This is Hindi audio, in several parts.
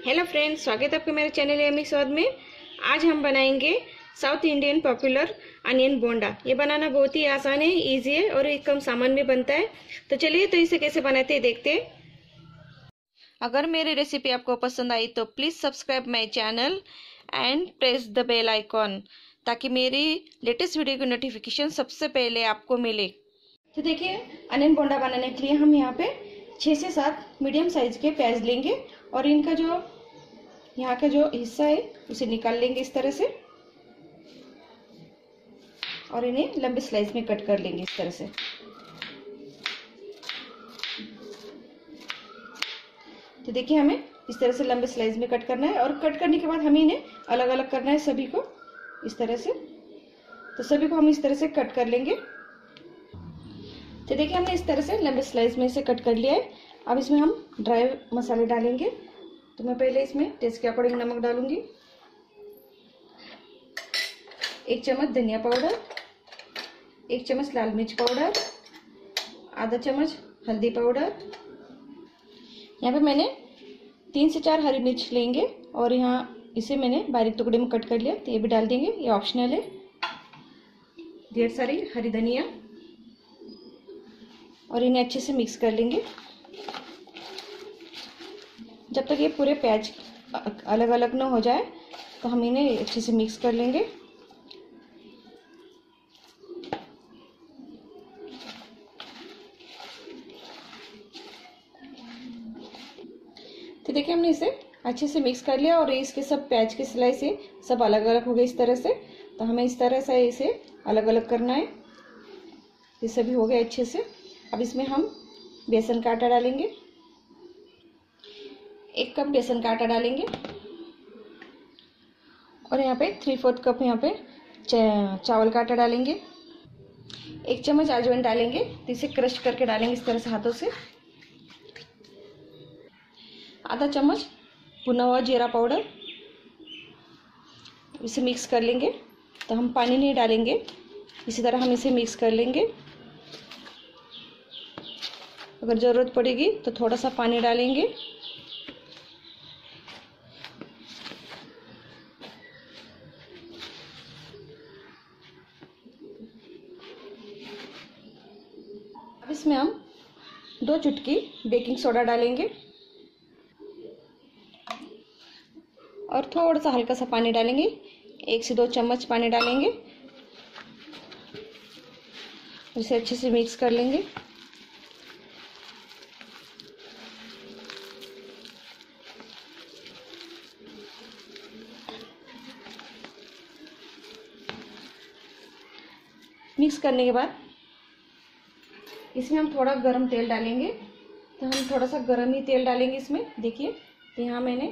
हेलो फ्रेंड्स, स्वागत है आपका मेरे चैनल यम्मी स्वाद में। आज हम बनाएंगे South Indian popular onion bonda. ये बनाना बहुत ही आसान है, इजी है और एक कम सामान में बनता है। तो चलिए तो इसे कैसे बनाते हैं देखते हैं। अगर मेरी रेसिपी आपको पसंद आई तो please subscribe my channel and press the bell icon, ताकि मेरी लेटेस्ट वीडियो की नोटिफिकेशन सबसे पहले आपको मिले। तो देखिए, अनियन बोंडा बनाने के लिए हम यहाँ पे 6 से 7 मीडियम साइज के प्याज लेंगे और इनका जो यहाँ का जो हिस्सा है उसे निकाल लेंगे इस तरह से, और इन्हें लंबे स्लाइस में कट कर लेंगे इस तरह से। तो देखिए, हमें इस तरह से लंबे स्लाइस में कट करना है और कट करने के बाद हमें इन्हें अलग अलग करना है सभी को इस तरह से। तो सभी को हम इस तरह से कट कर लेंगे। तो देखिए, हमने इस तरह से लंबे स्लाइस में इसे कट कर लिया है। अब इसमें हम ड्राई मसाले डालेंगे। तो मैं पहले इसमें टेस्ट के अकॉर्डिंग नमक डालूंगी, 1 चम्मच धनिया पाउडर, 1 चम्मच लाल मिर्च पाउडर, आधा चम्मच हल्दी पाउडर। यहाँ पे मैंने 3 से 4 हरी मिर्च लेंगे और यहाँ इसे मैंने बारीक टुकड़े में कट कर लिया, तो ये भी डाल देंगे, ये ऑप्शनल है। ढेर सारी हरी धनिया और इन्हें अच्छे से मिक्स कर लेंगे जब तक ये पूरे प्याज अलग अलग ना हो जाए। तो हम इन्हें अच्छे से मिक्स कर लेंगे। तो देखिए, हमने इसे अच्छे से मिक्स कर लिया और इसके सब प्याज के स्लाइस से सब अलग अलग हो गए इस तरह से। तो हमें इस तरह से इसे अलग अलग करना है। ये सभी हो गए अच्छे से। अब इसमें हम बेसन का आटा डालेंगे, 1 कप बेसन का आटा डालेंगे और यहाँ पे 3/4 कप यहाँ पे चावल का आटा डालेंगे। 1 चम्मच अजवाइन डालेंगे, तो इसे क्रश करके डालेंगे इस तरह से हाथों से। आधा चम्मच भुना हुआ जीरा पाउडर, इसे मिक्स कर लेंगे। तो हम पानी नहीं डालेंगे, इसी तरह हम इसे मिक्स कर लेंगे। अगर ज़रूरत पड़ेगी तो थोड़ा सा पानी डालेंगे। अब इसमें हम 2 चुटकी बेकिंग सोडा डालेंगे और थोड़ा सा हल्का सा पानी डालेंगे, 1 से 2 चम्मच पानी डालेंगे। इसे अच्छे से मिक्स कर लेंगे। मिक्स करने के बाद इसमें हम थोड़ा गरम तेल डालेंगे। तो हम थोड़ा सा गरम ही तेल डालेंगे इसमें। देखिए, तो यहाँ मैंने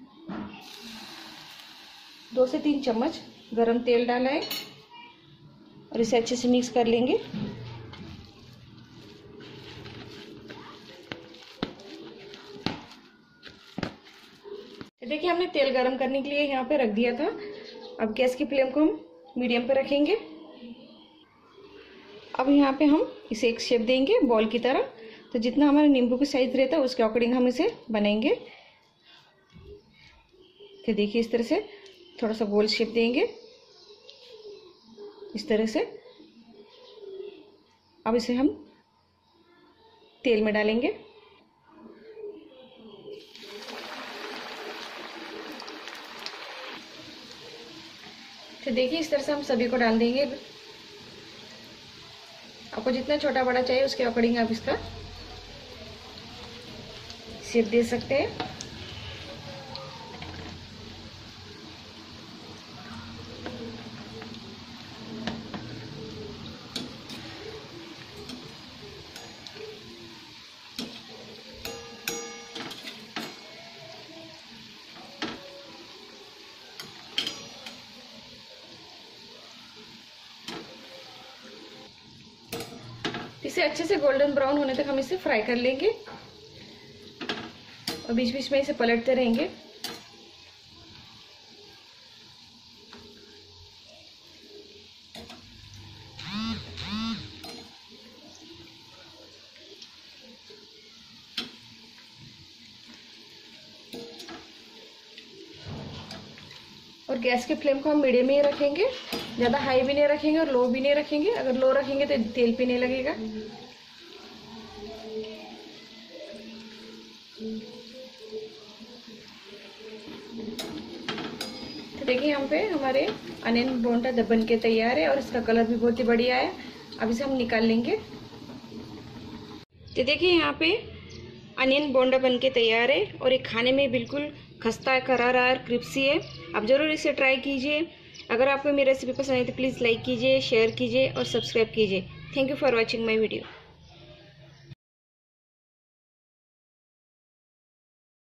2 से 3 चम्मच गरम तेल डाला है और इसे अच्छे से मिक्स कर लेंगे। देखिए, हमने तेल गरम करने के लिए यहाँ पे रख दिया था। अब गैस की फ्लेम को हम मीडियम पे रखेंगे। अब यहाँ पे हम इसे एक शेप देंगे बॉल की तरह। तो जितना हमारा नींबू की साइज रहता है उसके अकॉर्डिंग हम इसे बनाएंगे। तो देखिए, इस तरह से थोड़ा सा गोल शेप देंगे इस तरह से। अब इसे हम तेल में डालेंगे। तो देखिए, इस तरह से हम सभी को डाल देंगे। आपको जितना छोटा बड़ा चाहिए उसके अकॉर्डिंग आप इसका शेप दे सकते हैं। इसे अच्छे से गोल्डन ब्राउन होने तक हम इसे फ्राई कर लेंगे और बीच बीच में इसे पलटते रहेंगे। और गैस के फ्लेम को हम मीडियम में ही रखेंगे, ज़्यादा हाई भी नहीं रखेंगे और लो भी नहीं रखेंगे। अगर लो रखेंगे तो तेल भी नहीं लगेगा। तो देखिए यहाँ पे हमारे अनियन बोंडा बन के तैयार है और इसका कलर भी बहुत ही बढ़िया है। अब इसे हम निकाल लेंगे। तो देखिए यहाँ पे अनियन बोंडा बन के तैयार है और ये खाने में बिल्कुल खस्ता है, करारा और क्रिस्पी है। आप ज़रूर इसे ट्राई कीजिए। अगर आपको मेरी रेसिपी पसंद आई तो प्लीज़ लाइक कीजिए, शेयर कीजिए और सब्सक्राइब कीजिए। Thank you for watching my video.